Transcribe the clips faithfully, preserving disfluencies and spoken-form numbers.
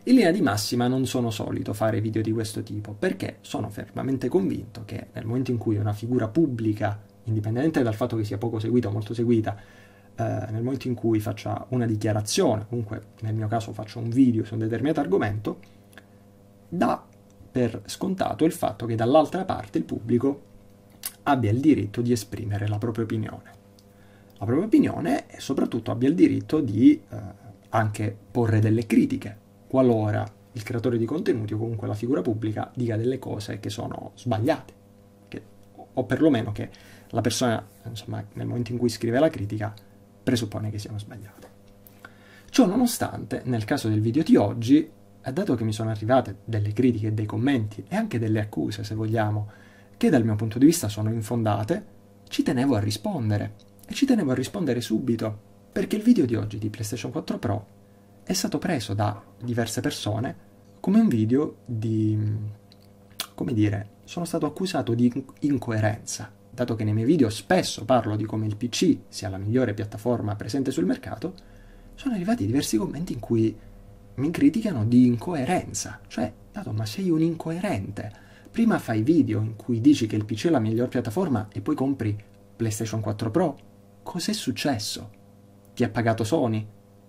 In linea di massima non sono solito fare video di questo tipo, perché sono fermamente convinto che nel momento in cui una figura pubblica, indipendentemente dal fatto che sia poco seguita o molto seguita, eh, nel momento in cui faccia una dichiarazione, comunque nel mio caso faccio un video su un determinato argomento, dà per scontato il fatto che dall'altra parte il pubblico abbia il diritto di esprimere la propria opinione. La propria opinione e soprattutto abbia il diritto di eh, anche porre delle critiche, qualora il creatore di contenuti o comunque la figura pubblica dica delle cose che sono sbagliate, che, o perlomeno che la persona, insomma, nel momento in cui scrive la critica, presuppone che siano sbagliate. Ciò nonostante, nel caso del video di oggi, dato che mi sono arrivate delle critiche, dei commenti e anche delle accuse, se vogliamo, che dal mio punto di vista sono infondate, ci tenevo a rispondere. E ci tenevo a rispondere subito, perché il video di oggi di PlayStation quattro Pro è stato preso da diverse persone come un video di, come dire, sono stato accusato di incoerenza, dato che nei miei video spesso parlo di come il P C sia la migliore piattaforma presente sul mercato. Sono arrivati diversi commenti in cui mi criticano di incoerenza, cioè, dato, ma sei un incoerente, prima fai video in cui dici che il P C è la miglior piattaforma e poi compri PlayStation quattro Pro, cos'è successo? Ti ha pagato Sony?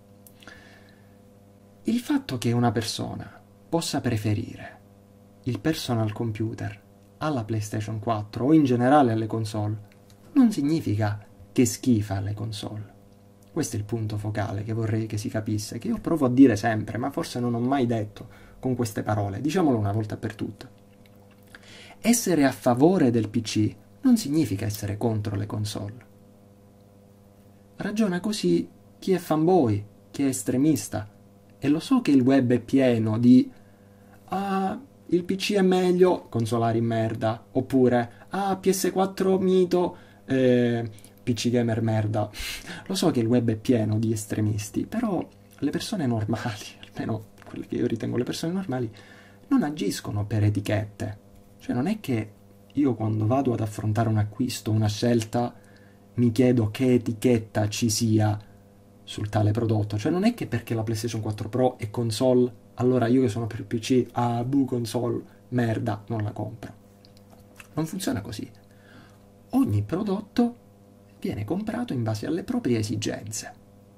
Il fatto che una persona possa preferire il personal computer alla PlayStation quattro o in generale alle console non significa che schifa le console. Questo è il punto focale che vorrei che si capisse, che io provo a dire sempre, ma forse non ho mai detto con queste parole. Diciamolo una volta per tutte. Essere a favore del P C non significa essere contro le console. Ragiona così chi è fanboy, chi è estremista. E lo so che il web è pieno di ah, il P C è meglio, consolari merda, oppure ah, P S quattro mito, eh, P C gamer merda. Lo so che il web è pieno di estremisti, però le persone normali, almeno quelle che io ritengo le persone normali, non agiscono per etichette. Cioè non è che io quando vado ad affrontare un acquisto, una scelta, mi chiedo che etichetta ci sia sul tale prodotto. Cioè non è che perché la PlayStation quattro Pro è console, allora io che sono per il P C, ah, bu console, merda, non la compro. Non funziona così. Ogni prodotto viene comprato in base alle proprie esigenze.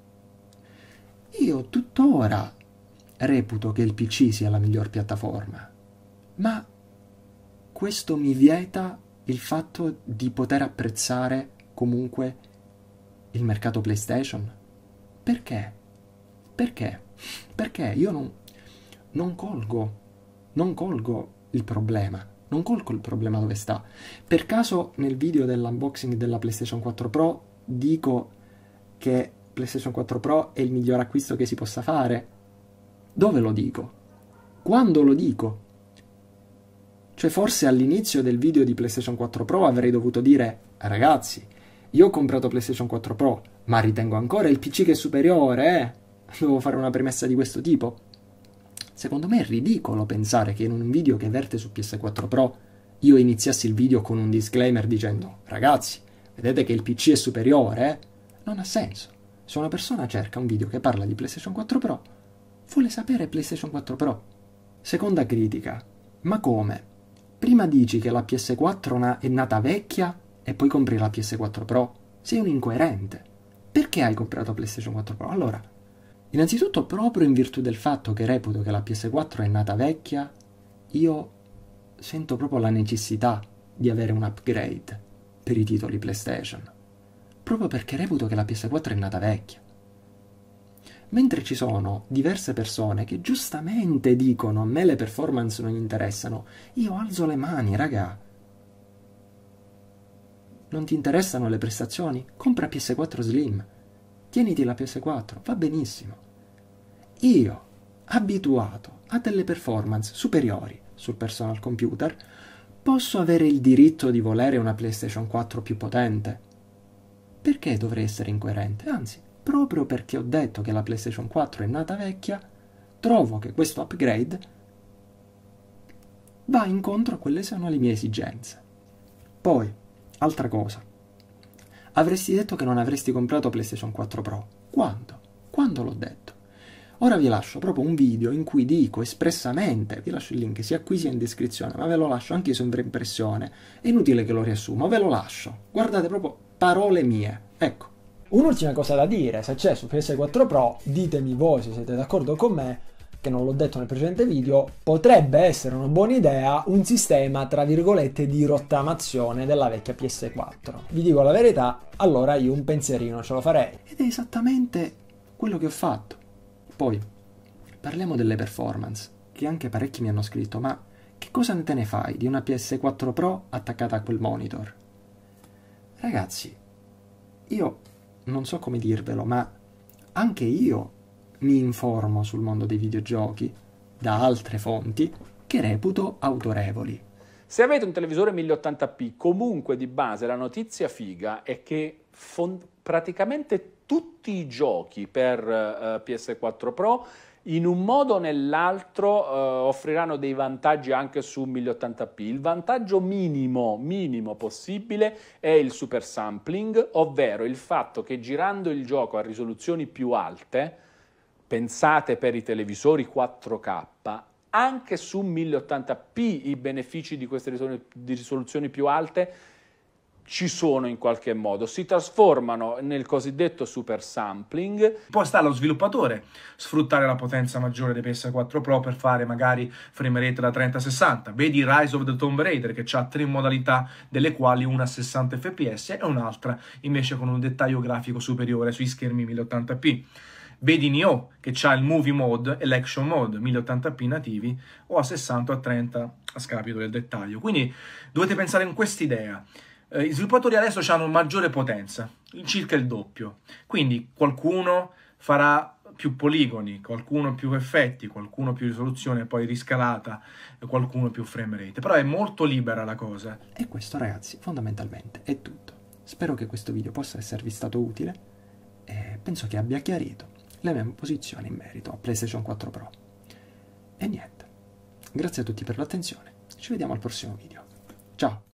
Io tuttora reputo che il P C sia la miglior piattaforma, ma questo mi vieta il fatto di poter apprezzare comunque il mercato PlayStation. Perché? Perché? Perché io non, non colgo, non colgo il problema, non colgo il problema dove sta. Per caso nel video dell'unboxing della PlayStation quattro Pro dico che PlayStation quattro Pro è il miglior acquisto che si possa fare? Dove lo dico? Quando lo dico? Cioè forse all'inizio del video di PlayStation quattro Pro avrei dovuto dire ragazzi, io ho comprato PlayStation quattro Pro, ma ritengo ancora il P C che è superiore, eh? Devo fare una premessa di questo tipo? Secondo me è ridicolo pensare che in un video che verte su P S quattro Pro io iniziassi il video con un disclaimer dicendo ragazzi, vedete che il P C è superiore, eh? Non ha senso. Se una persona cerca un video che parla di PlayStation quattro Pro, vuole sapere PlayStation quattro Pro. Seconda critica. Ma come? Prima dici che la P S quattro na- è nata vecchia e poi compri la P S quattro Pro? Sei un incoerente. Perché hai comprato PlayStation quattro Pro? Allora, innanzitutto proprio in virtù del fatto che reputo che la P S quattro è nata vecchia, io sento proprio la necessità di avere un upgrade per i titoli PlayStation. Proprio perché reputo che la P S quattro è nata vecchia. Mentre ci sono diverse persone che giustamente dicono a me le performance non mi interessano, io alzo le mani, raga. Non ti interessano le prestazioni? Compra P S quattro Slim. Tieniti la P S quattro, va benissimo. Io, abituato a delle performance superiori sul personal computer, posso avere il diritto di volere una PlayStation quattro più potente? Perché dovrei essere incoerente? Anzi, proprio perché ho detto che la PlayStation quattro è nata vecchia, trovo che questo upgrade va incontro a quelle che sono le mie esigenze. Poi, altra cosa. Avresti detto che non avresti comprato PlayStation quattro Pro. Quando? Quando l'ho detto? Ora vi lascio proprio un video in cui dico espressamente, vi lascio il link sia qui sia in descrizione, ma ve lo lascio anche in sovraimpressione, è inutile che lo riassumo, ve lo lascio, guardate proprio parole mie, ecco. Un'ultima cosa da dire, se c'è su P S quattro Pro, ditemi voi se siete d'accordo con me, che non l'ho detto nel precedente video, potrebbe essere una buona idea un sistema, tra virgolette, di rottamazione della vecchia P S quattro. Vi dico la verità, allora io un pensierino ce lo farei. Ed è esattamente quello che ho fatto. Poi, parliamo delle performance, che anche parecchi mi hanno scritto, ma che cosa te ne fai di una P S quattro Pro attaccata a quel monitor? Ragazzi, io non so come dirvelo, ma anche io mi informo sul mondo dei videogiochi da altre fonti che reputo autorevoli. Se avete un televisore mille ottanta p, comunque di base la notizia figa è che praticamente tutti i giochi per uh, P S quattro Pro in un modo o nell'altro uh, offriranno dei vantaggi anche su mille ottanta p. Il vantaggio minimo, minimo possibile è il super sampling, ovvero il fatto che girando il gioco a risoluzioni più alte, pensate per i televisori quattro K, anche su mille ottanta p i benefici di queste risoluzioni più alte ci sono in qualche modo, si trasformano nel cosiddetto super sampling. Poi sta allo sviluppatore sfruttare la potenza maggiore dei P S quattro Pro per fare magari frame rate da trenta a sessanta. Vedi Rise of the Tomb Raider che ha tre modalità, delle quali una a sessanta F P S e un'altra invece con un dettaglio grafico superiore sui schermi mille ottanta p. Vedi Nioh che ha il Movie Mode e l'Action Mode mille ottanta p nativi o a sessanta o a trenta a scapito del dettaglio. Quindi dovete pensare in quest'idea. Eh, gli sviluppatori adesso hanno maggiore potenza, circa il doppio. Quindi qualcuno farà più poligoni, qualcuno più effetti, qualcuno più risoluzione poi riscalata, qualcuno più frame rate. Però è molto libera la cosa. E questo, ragazzi, fondamentalmente è tutto. Spero che questo video possa esservi stato utile e penso che abbia chiarito le mie posizioni in merito a PlayStation quattro Pro. E niente, grazie a tutti per l'attenzione, ci vediamo al prossimo video. Ciao!